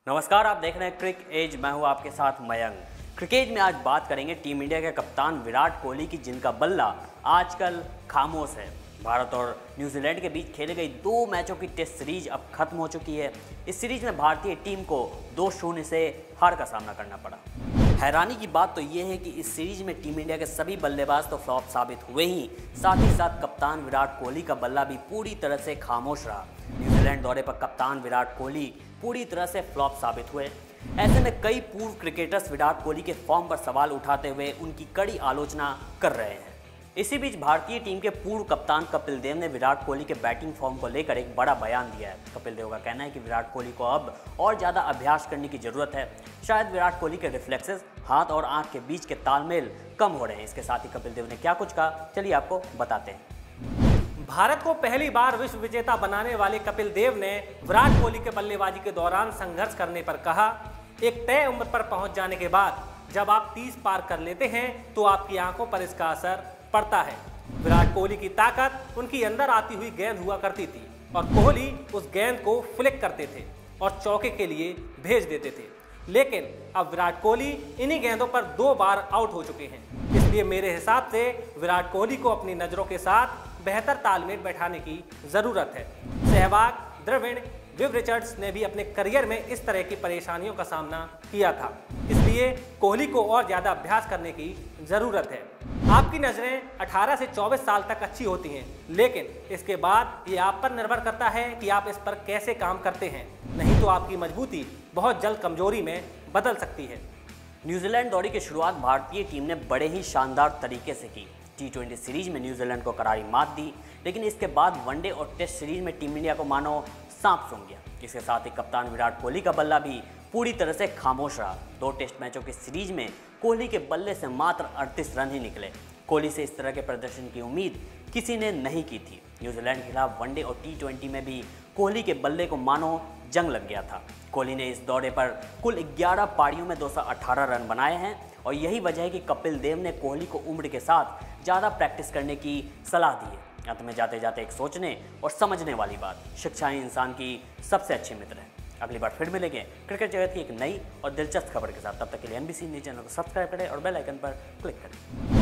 नमस्कार, आप देख रहे हैं क्रिक एज। मैं हूं आपके साथ मयंक। क्रिकेट में आज बात करेंगे टीम इंडिया के कप्तान विराट कोहली की, जिनका बल्ला आजकल खामोश है। भारत और न्यूजीलैंड के बीच खेले गई 2 मैचों की टेस्ट सीरीज अब खत्म हो चुकी है। इस सीरीज में भारतीय टीम को 2-0 से हार का सामना करना पड़ा। हैरानी की बात तो यह है कि इस सीरीज में टीम इंडिया के सभी बल्लेबाज तो फ्लॉप साबित हुए ही साथ कप्तान विराट कोहली का बल्ला भी पूरी तरह से खामोश रहा। न्यूजीलैंड दौरे पर कप्तान विराट कोहली पूरी तरह से फ्लॉप साबित हुए। ऐसे में कई पूर्व क्रिकेटर्स विराट कोहली के फॉर्म पर सवाल उठाते हुए उनकी कड़ी आलोचना कर रहे हैं। इसी बीच भारतीय टीम के पूर्व कप्तान कपिल देव ने विराट कोहली के बैटिंग फॉर्म को लेकर एक बड़ा बयान दिया है। कपिल देव का कहना है कि विराट कोहली को अब और ज़्यादा अभ्यास करने की ज़रूरत है। शायद विराट कोहली के रिफ्लेक्सेस, हाथ और आंख के बीच के तालमेल कम हो रहे हैं। इसके साथ ही कपिल देव ने क्या कुछ कहा, चलिए आपको बताते हैं। भारत को पहली बार विश्व विजेता बनाने वाले कपिल देव ने विराट कोहली के बल्लेबाजी के दौरान संघर्ष करने पर कहा, एक तय उम्र पर पहुंच जाने के बाद जब आप 30 पार कर लेते हैं तो आपकी आंखों पर इसका असर पड़ता है। विराट कोहली की ताकत उनकी अंदर आती हुई गेंद हुआ करती थी और कोहली उस गेंद को फ्लिक करते थे और चौके के लिए भेज देते थे। लेकिन अब विराट कोहली इन्हीं गेंदों पर 2 बार आउट हो चुके हैं। इसलिए मेरे हिसाब से विराट कोहली को अपनी नज़रों के साथ बेहतर तालमेल बैठाने की ज़रूरत है। सहवाग, द्रविड़, विव रिचर्ड्स ने भी अपने करियर में इस तरह की परेशानियों का सामना किया था। इसलिए कोहली को और ज़्यादा अभ्यास करने की ज़रूरत है। आपकी नज़रें 18 से 24 साल तक अच्छी होती हैं, लेकिन इसके बाद ये आप पर निर्भर करता है कि आप इस पर कैसे काम करते हैं। नहीं तो आपकी मजबूती बहुत जल्द कमजोरी में बदल सकती है। न्यूजीलैंड दौरे की शुरुआत भारतीय टीम ने बड़े ही शानदार तरीके से की। T20 सीरीज में न्यूजीलैंड को करारी मात दी, लेकिन इसके बाद वनडे और टेस्ट सीरीज में टीम इंडिया को मानो सांप सूंघ गया। इसके साथ ही कप्तान विराट कोहली का बल्ला भी पूरी तरह से खामोश रहा। 2 टेस्ट मैचों की सीरीज में कोहली के बल्ले से मात्र 38 रन ही निकले। कोहली से इस तरह के प्रदर्शन की उम्मीद किसी ने नहीं की थी। न्यूजीलैंड के खिलाफ वनडे और T20 में भी कोहली के बल्ले को मानो जंग लग गया था। कोहली ने इस दौरे पर कुल 11 पारियों में 218 रन बनाए हैं और यही वजह है कि कपिल देव ने कोहली को उम्र के साथ ज़्यादा प्रैक्टिस करने की सलाह दी है। अंत में जाते जाते एक सोचने और समझने वाली बात, शिक्षा ही इंसान की सबसे अच्छी मित्र है। अगली बार फिर मिलेंगे क्रिकेट जगत की एक नई और दिलचस्प खबर के साथ। तब तक के लिए NBC न्यूज़ चैनल को सब्सक्राइब करें और बेल आइकन पर क्लिक करें।